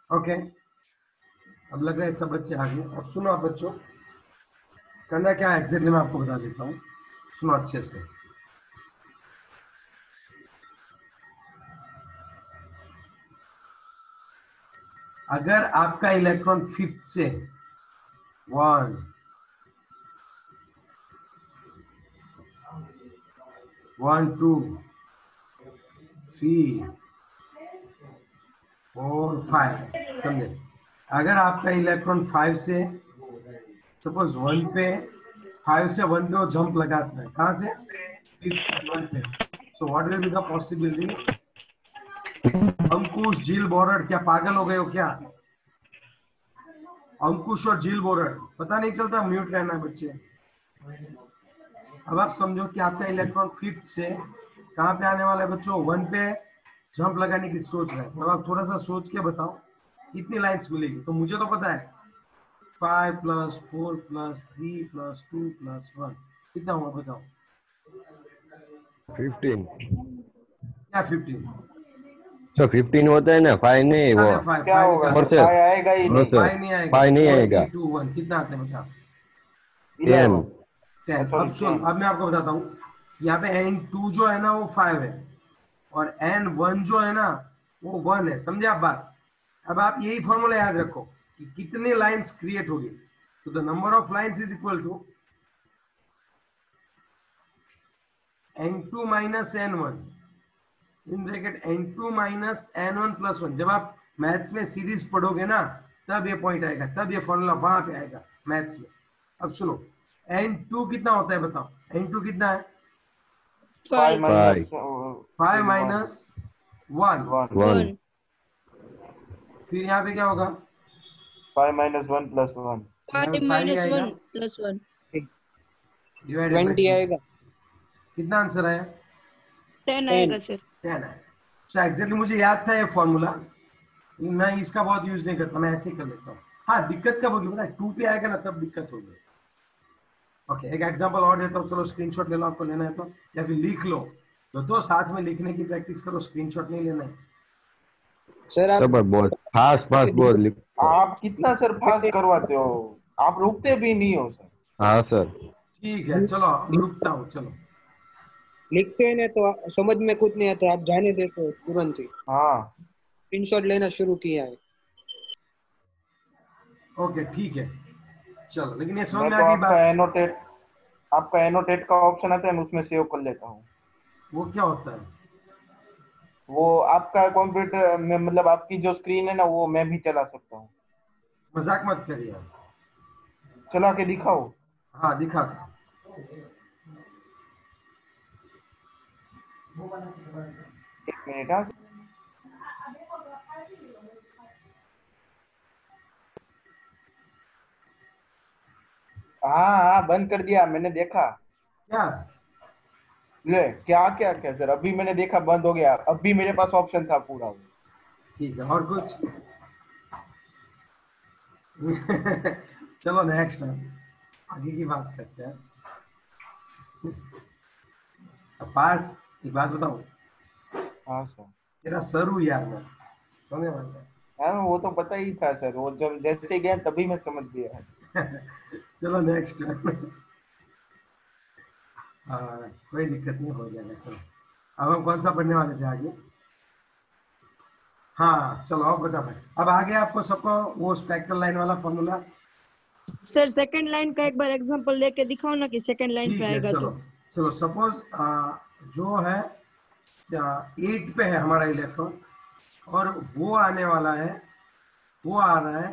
Okay, अब लग रहा है सब बच्चे आ गए। अब सुनो आप बच्चों, करना क्या है एग्जैक्टली मैं आपको बता देता हूँ, सुनो अच्छे से। अगर आपका इलेक्ट्रॉन फिफ्थ से 1 1 2 3 4 5 समझे, अगर आपका इलेक्ट्रॉन 5 से सपोज 1 पे 5 से 1 पे वो जंप लगाता है, कहाँ से 5 से 1 पे, so what will be the possibility? Ankush, Jheel, Borad, क्या पागल हो गए हो क्या? अंकुश और झील, बोरड, पता नहीं चलता, म्यूट रहना है बच्चे। अब आप समझो कि आपका इलेक्ट्रॉन फिफ्थ से कहाँ पे आने वाला है बच्चों? 1 पे जंप लगाने की सोच रहे हैं। अब आप थोड़ा सा सोच के बताओ कितनी लाइंस मिलेगी। तो मुझे तो पता है 5 + 4 + 3 + 2 + 1 कितना हुआ बताओ? 15। क्या 15? सर 15 होता है ना, 5 नहीं वो। 5 क्या 5 होगा निकालो। और सर, सर, 5 आएगा ही हाँ नहीं। सर, 5 नहीं आएगा, 5 नहीं 4 आएगा। 3 2 1 कितना आता है बताओ? 10। 11। 10। अब सॉरी सुन, 10। अब मैं आपको बताता हूँ, यहाँ पे N2 जो है ना वो 5 है, और N1 जो है ना वो 1 है, समझे आप बात? अब आप यही फॉर्मूला याद रखो कि कितने लाइंस क्रिएट होगी, तो the number of lines is equal to N2 - N1 in bracket N2 - N1 + 1। जब आप मैथ्स में सीरीज पढ़ोगे ना तब ये पॉइंट आएगा, तब ये फॉर्मूला वहां पे आएगा मैथ्स में। अब सुनो, N2 कितना होता है बताओ? N2 कितना है? 5 5 माइनस 5 5 - 1। 1। 1 1 फिर यहाँ पे क्या होगा? 5 - 1 + 1। यहाँ पे 5 5 ही - आएगा 1 + 1 डिवाइडेड बाई 20 2। आएगा। कितना आंसर आया? 10 10। आएगा सर। 10 है। सो एग्जैक्टली मुझे याद था ये फॉर्मूला, लेकिन मैं इसका बहुत यूज नहीं करता, मैं ऐसे ही कर लेता हूँ। हाँ, दिक्कत कब होगी पता है? 2 पे आएगा ना तब दिक्कत होगी। ओके, एक एग्जांपल और देता हूँ, चलो स्क्रीनशॉट ले लो, आपको लेना है तो, या फिर लिख लो। तो साथ में लिखने की प्रैक्टिस करो, स्क्रीनशॉट नहीं लेना है। सर आप सब बहुत फास्ट फास्ट बहुत लिखो। आप कितना सर फास्ट करवाते हो, आप रुकते भी नहीं हो सर। हाँ सर। ठीक है चलो, अब रुकता हूँ, चलो। लिखते हैं ना तो समझ में कुछ नहीं आता, आप जाने देते हो तुरंत ही। हाँ। स्क्रीनशॉट लेना शुरू किया है। ओके ठीक है, चलो, लेकिन ये समझ मैं में आ तो गई आपका बात? एनोटेट, आपका एनोटेट का ऑप्शन आता है, मैं उसमें सेव कर लेता हूँ। वो क्या होता है? वो आपका कंप्यूटर में, मतलब आपकी जो स्क्रीन है ना, वो मैं भी चला सकता हूँ। मजाक मत करिए आप। चला के दिखाओ। हाँ दिखा दो। एक मिनट। हाँ हाँ हाँ, बंद कर दिया मैंने, देखा। क्या? ले, क्या क्या क्या सर, अभी मैंने देखा बंद हो गया, अभी मेरे पास ऑप्शन था पूरा वो। ठीक है, और कुछ? चलो नेक्स्ट आगे की बात करते हैं। अब पार्थ, एक बात बताऊं, हाँ सर। तेरा सर हूँ यार मैं, समझ में? हाँ, वो तो पता ही था सर, वो जब जैसे गया तभी मैं समझ गया। चलो नेक्स्ट। हाँ, कोई दिक्कत नहीं, हो जाएगा, चलो। अब हम कौन सा पढ़ने वाले थे आगे? हाँ चलो, अब बता भाई, अब आगे आपको सबको वो स्पेक्ट्रल लाइन वाला फॉर्मूला। सर सेकंड लाइन का एक बार एग्जांपल लेके दिखाओ ना कि सेकंड लाइन पे ठीक है आएगा चलो, तो। चलो सपोज जो है 8 पे है हमारा इलेक्ट्रॉन, और वो आने वाला है, वो आ रहा है,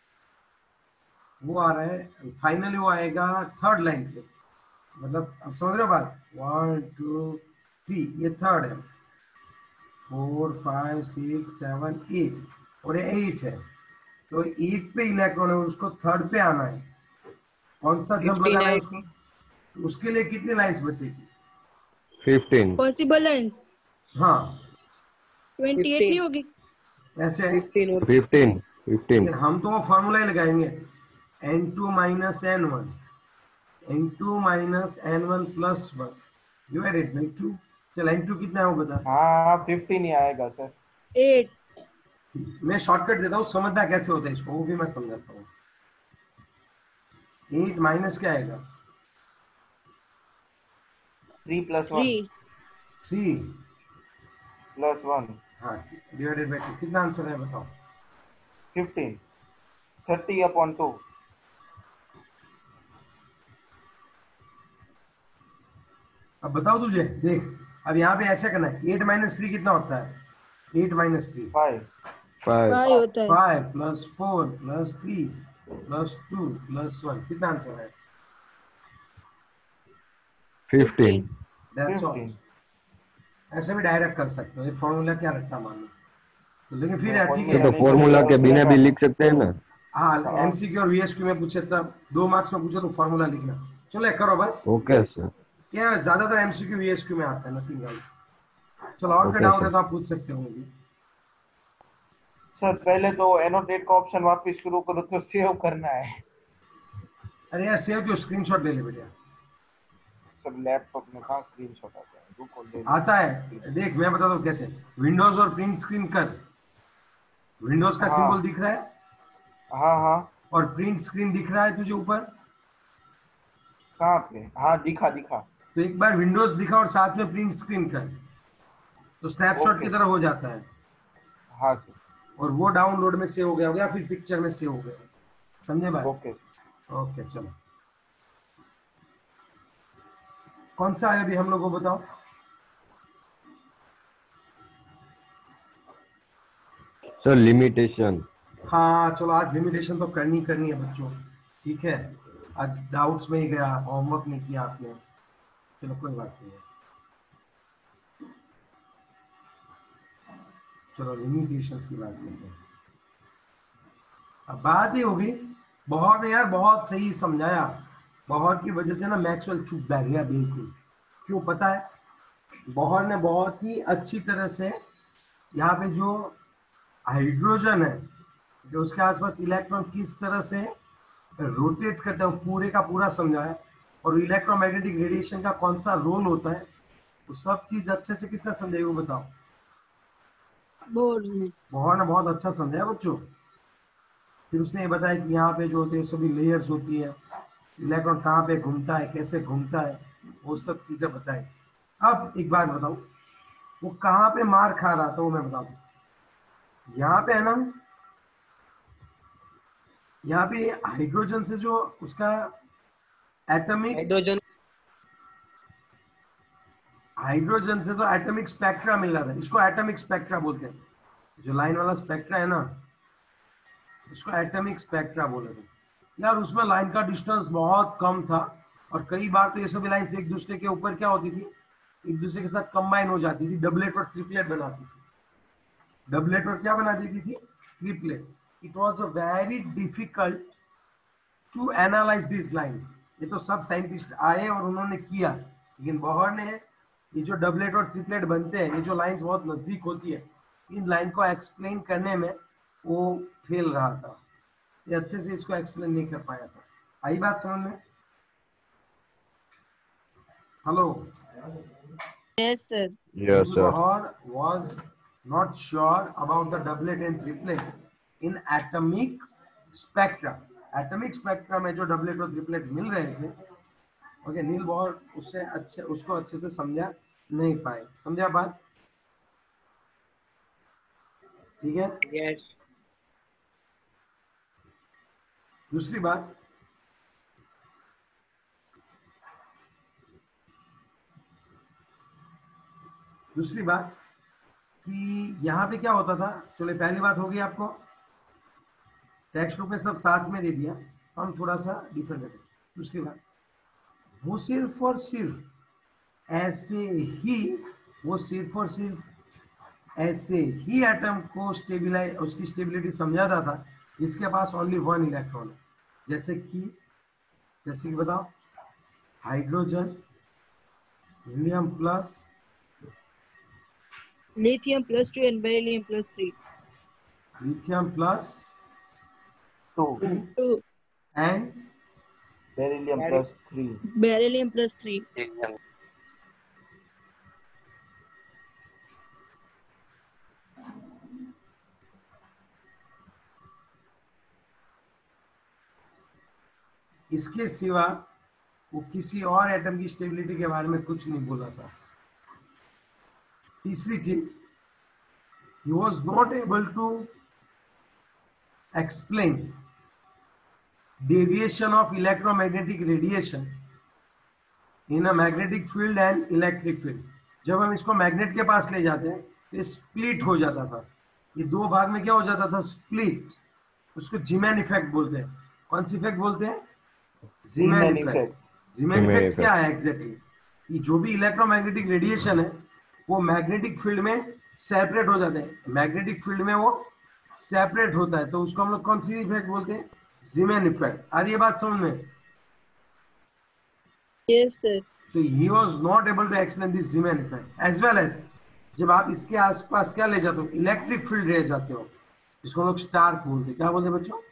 वो आ रहा है, फाइनली वो आएगा थर्ड लाइन पे। मतलब अब समझ रहे हो बात? 1 2 3, ये थर्ड है, 4 5 6 7 8, और ये 8 है, तो 8 पे इलेक्ट्रॉन है, उसको थर्ड पे आना है, कौन सा जंप 15 लगाना है आएगा। उसको? तो उसके लिए कितनी लाइंस बचेगी? 15। पॉसिबल लाइंस हाँ 28 नहीं 15। होगी? ऐसे है, 15 और 15 15। लेकिन हम तो वो फॉर्मूला ही लगाएंगे, N2 - N1, N2 - N1 + 1 divided by 2। चल N2 कितना है वो बता। हाँ 15 ही आएगा सर। 8 मैं शॉर्टकट देता हूँ, समझना कैसे होता है इसको, वो भी मैं समझाता हूँ। 8 माइनस क्या आएगा? 3 + 1 3 3 + 1 हाँ डिवाइडेड बाई 2, कितना आंसर है बताओ? 15 30/2। अब बताओ तुझे, देख अब यहाँ पे ऐसे करना है, 8 माइनस 3 कितना होता है? 8 माइनस 3 5 5 5 होता है। 5 प्लस 4 प्लस 3 प्लस 2 प्लस 1, कितना आंसर है? 15 दैट्स ऑल। 15। ऐसे भी डायरेक्ट कर सकते हो, ये फॉर्मूला क्या रखता मान लो तो, लेकिन फिर मैं है ठीक ये है। तो फॉर्मूला नहीं फॉर्मूला करता, के बिना गलत भी बात है। लिख सकते हैं ना। हाँ हाँ एमसीक्यू और वीएसक्यू में पूछे तब 2 मार्क्स में पूछे तो फॉर्मूला लिखना। चलो एक करो बस, ओके सर। क्या है, ज्यादातर एमसीक्यू वीएसक्यू में आता है, नथिंग एल्स। चलो और कोई ओके डाउट है सर। तो आप पूछ सकते हो मुझे। सर, पहले तो एनोटेट का ऑप्शन वापस शुरू करो तो सेव करना है। अरे यार सेव क्यों, स्क्रीनशॉट ले ले बेटा। सर लैपटॉप में कहाँ स्क्रीनशॉट आता है, रुको ले आता लेते है, देख मैं बताता हूँ कैसे। विंडोज और प्रिंट स्क्रीन कर, विंडोज का हाँ सिंबल दिख रहा है हाँ हाँ। और प्रिंट स्क्रीन दिख रहा है तुझे ऊपर, कहाँ पे? हाँ दिखा दिखा। तो एक बार विंडोज दिखा और साथ में प्रिंट स्क्रीन कर, तो स्नैपशॉट की ओके तरह हो जाता है, हाँ सर। और वो डाउनलोड में सेव हो गया होगा, फिर पिक्चर में सेव हो गया। समझे बात? ओके ओके चलो, कौन सा है अभी हम लोग को बताओ। Sir limitation. हाँ चलो, आज लिमिटेशन तो करनी करनी है बच्चों, ठीक है। आज डाउट्स में ही गया, होमवर्क नहीं किया आपने, चलो कोई बात नहीं है। चलो लिमिटेशंस की बात करते हैं। अब बात ये होगी, बहुत ने यार बहुत सही समझाया, बहुत की वजह से ना मैक्सवेल चुप बैठ गया बिल्कुल। क्यों पता है? बहुत ने बहुत ही अच्छी तरह से यहाँ पे जो हाइड्रोजन है, जो उसके आसपास इलेक्ट्रॉन किस तरह से रोटेट करता है, पूरे का पूरा समझाया, और इलेक्ट्रोमैग्नेटिक रेडिएशन का कौन सा रोल होता है, वो सब चीज अच्छे से किसने समझाई वो बताओ? बोर्ड में। बहुत ने बहुत अच्छा समझाया बच्चों। फिर उसने ये बताया कि यहाँ पे जो होते हैं सभी लेयर्स होती है, इलेक्ट्रॉन कहाँ पे घूमता है, कैसे घूमता है, वो सब चीजें बताई। अब एक बात बताऊं, वो कहाँ पे मार खा रहा था वो मैं बता दूं। यहाँ पे है ना, यहाँ पे हाइड्रोजन से जो उसका एटॉमिक, हाइड्रोजन हाइड्रोजन से तो एटॉमिक स्पेक्ट्रा मिल रहा था, इसको एटॉमिक स्पेक्ट्रा बोलते हैं। जो लाइन वाला स्पेक्ट्रा है ना, इसको एटॉमिक स्पेक्ट्रा बोले थे यार। उसमें लाइन का डिस्टेंस बहुत कम था, और कई बार तो ये सभी लाइन्स एक दूसरे के ऊपर क्या होती थी, एक दूसरे के साथ कंबाइन हो जाती थी, डबलेट और ट्रिपलेट बनाती थी। डबलेट और क्या बना देती थी? Triplet. It was a very difficult to analyze this lines. ये तो सब साइंटिस्ट आए और उन्होंने किया, लेकिन बोहर ने ये जो डबलेट और ट्रिपलेट बनते हैं, ये जो लाइन्स बहुत नजदीक होती है, इन लाइन को एक्सप्लेन करने में वो फेल रहा था, ये अच्छे से इसको एक्सप्लेन नहीं कर पाया था। आई बात समझ में? Hello? Yes sir. Yes sir. Bohr was not sure about the doublet and triplet in atomic spectra. Atomic spectra में जो डबलेट और ट्रिपलेट मिल रहे थे, ओके, नील बोहर उससे अच्छे, उसको अच्छे से समझा नहीं पाए। समझा बात? ठीक है। यस दूसरी बात, दूसरी बात कि यहाँ पे क्या होता था, चलो पहली बात होगी आपको, टेक्स्ट बुक में सब साथ में दे दिया, हम थोड़ा सा डिफरेंट देते। दूसरी बात, वो सिर्फ और सिर्फ ऐसे ही, वो सिर्फ और सिर्फ ऐसे ही एटम को स्टेबिलाइज, उसकी स्टेबिलिटी समझाता था जिसके पास ओनली 1 इलेक्ट्रॉन है। जैसे कि बताओ, hydrogen, helium plus, lithium +2 and beryllium +3। Lithium plus 2 2 and beryllium +3। beryllium +3। इसके सिवा वो किसी और एटम की स्टेबिलिटी के बारे में कुछ नहीं बोला था। तीसरी चीज, he was not able to explain deviation of electromagnetic radiation in a magnetic field and electric field। जब हम इसको मैग्नेट के पास ले जाते हैं तो स्प्लिट हो जाता था, ये दो भाग में क्या हो जाता था, स्प्लिट। उसको जीमैन इफेक्ट बोलते हैं। कौन सी इफेक्ट बोलते हैं? Zeeman effect. जीमैन इफेक्ट क्या है एग्जैक्टली? कि जो भी इलेक्ट्रोमैग्नेटिक रेडिएशन है वो मैग्नेटिक फील्ड में सेपरेट हो जाते हैं, मैग्नेटिक फील्ड में वो सेपरेट होता है, तो उसको हम लोग कौन सी इफेक्ट बोलते हैं? Zeeman effect. आ रही है बात समझ में? Yes sir. So he was not able to explain this Zeeman effect, as well as जब आप इसके आसपास क्या ले जाते हो, इलेक्ट्रिक फील्ड ले जाते हो, जिसको लोग स्टार्क बोलते हैं। क्या बोलते हैं बच्चों?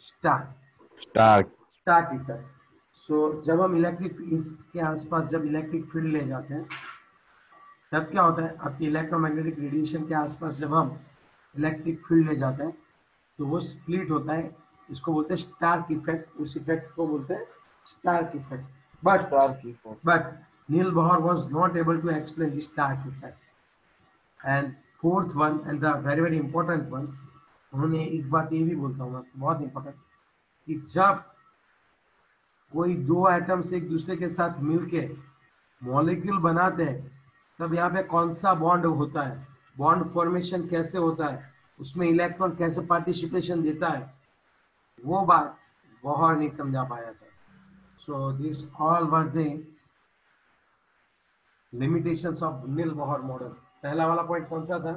Stark effect. सो जब हम इलेक्ट्रिक इसके आसपास जब इलेक्ट्रिक फील्ड ले जाते हैं तब क्या होता है, आपकी इलेक्ट्रोमैग्नेटिक रेडिएशन के आसपास जब हम इलेक्ट्रिक फील्ड ले जाते हैं तो वो स्प्लिट होता है, इसको बोलते हैं स्टार्क इफेक्ट। उस इफेक्ट को बोलते हैं Stark effect. But Neil Bohr was not able to explain the Stark effect. And fourth one, and the very very important one, उन्होंने एक बात ये भी बोलता हूँ मैं, बहुत इंपॉर्टेंट, कि जब कोई दो एटम्स एक दूसरे के साथ मिलके मॉलिक्यूल बनाते हैं तब यहाँ पे कौन सा बॉन्ड होता है, बॉन्ड फॉर्मेशन कैसे होता है, उसमें इलेक्ट्रॉन कैसे पार्टिसिपेशन देता है, वो बात बोहर नहीं समझा पाया था। So these all were the limitations of Neil Bohr model. पहला वाला पॉइंट कौन सा था?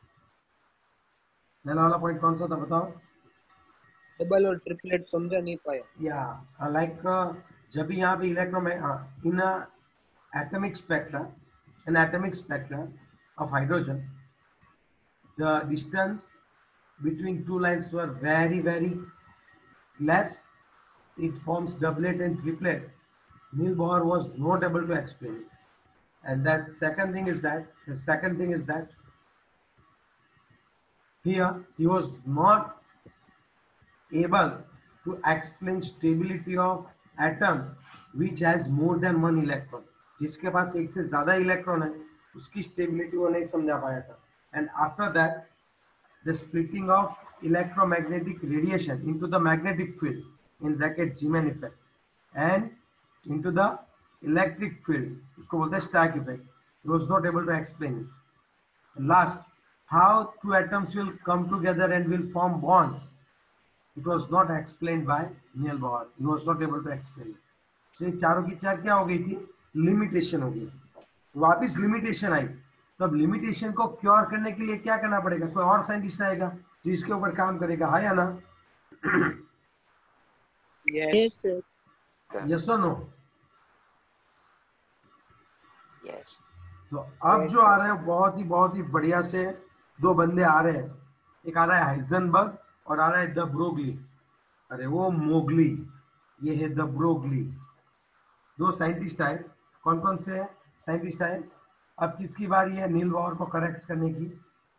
पहला वाला पॉइंट कौन सा था बताओ? डबल और ट्रिपलेट समझा नहीं पाया। या लाइक जब भी यहाँ पे इन atomic spectra of hydrogen, the distance between two lines were very very less. It forms doublet and triplet. Neil Bohr was not able to explain it. And the second thing is that here he was not able to explain stability of atom which has more than one electron. जिसके पास एक से ज्यादा electron है उसकी stability वो नहीं समझा पाया था। And after that, the splitting of electromagnetic radiation into the magnetic field, in bracket Zeeman effect, and into the electric field, उसको बोलते हैं Stark effect. He was not able to explain it. And last, how two atoms will come together and will form bond, it was not explained by Neil Bohr. He was not able to explain it. So ये चारों की चार क्या हो गई थी? Limitation हो गई। वापिस लिमिटेशन आई, तो अब लिमिटेशन को क्योर करने के लिए क्या करना पड़ेगा? कोई और साइंटिस्ट आएगा जो इसके ऊपर काम करेगा, हाँ या ना? Yes sir. यस और नो? यस। तो अब जो आ रहे हैं बहुत ही बढ़िया से दो बंदे आ रहे हैं। एक आ रहा है हाइजेनबर्ग और आ रहा है द ब्रोगली। अरे वो मोगली, ये है द ब्रोगली। दो साइंटिस्ट आए। कौन कौन से साइंटिस्ट आए? अब किसकी बारी है नील बॉर को करेक्ट करने की?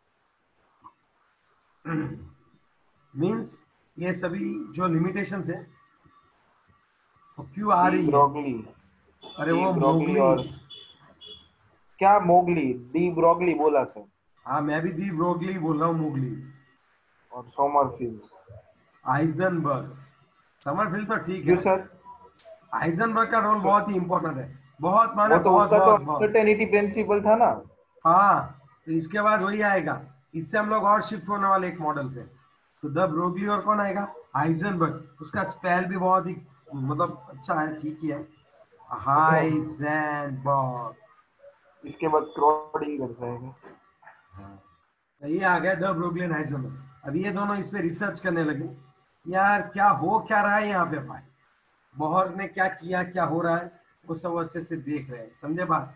मींस ये सभी जो लिमिटेशंस है वो क्यों आ रही है? अरे वो मोगली और क्या मोगली? डी ब्रोगली बोला सर। हाँ मैं भी दी ब्रोगली बोल रहा हूँ, मोगली। और सोमरफील्ड, हाइजेनबर्ग, समरफील्ड तो ठीक है सर। हाइजेनबर्ग का रोल बहुत ही इंपॉर्टेंट है, बहुत माने वो तो बहुत उसका बहुत तो बहुत। अनसर्टेनिटी प्रिंसिपल था ना। हाँ तो इसके बाद वही आएगा, इससे हम लोग और शिफ्ट होने वाले एक मॉडल पे। तो द ब्रोगली और कौन आएगा? हाइजेनबर्ग। उसका स्पेल भी बहुत ही मतलब अच्छा है, ठीक ही है, हाइजेनबर्ग। इसके बाद स्क्रॉडिंगर जाएगा। तो ये आ गया द ब्रोगली एंड हाइजेनबर्ग। अब ये दोनों इस पे रिसर्च करने लगे, यार क्या हो क्या रहा है यहाँ पे, भाई बोहर ने क्या किया, क्या हो रहा है, वो सब अच्छे से देख रहे हैं। समझे बात?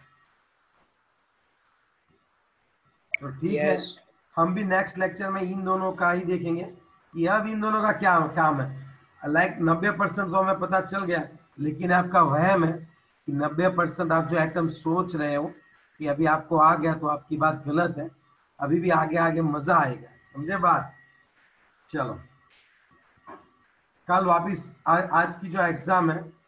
तो ठीक है, हम भी नेक्स्ट लेक्चर में इन दोनों का ही देखेंगे कि अब इन दोनों का क्या काम है। लाइक 90% तो हमें पता चल गया, लेकिन आपका वहम है कि 90% आप जो एटम सोच रहे हो कि अभी आपको आ गया तो आपकी बात गलत है। अभी भी आगे आगे मजा आएगा। समझे बात? चलो। कल वापिस आज की जो एग्जाम है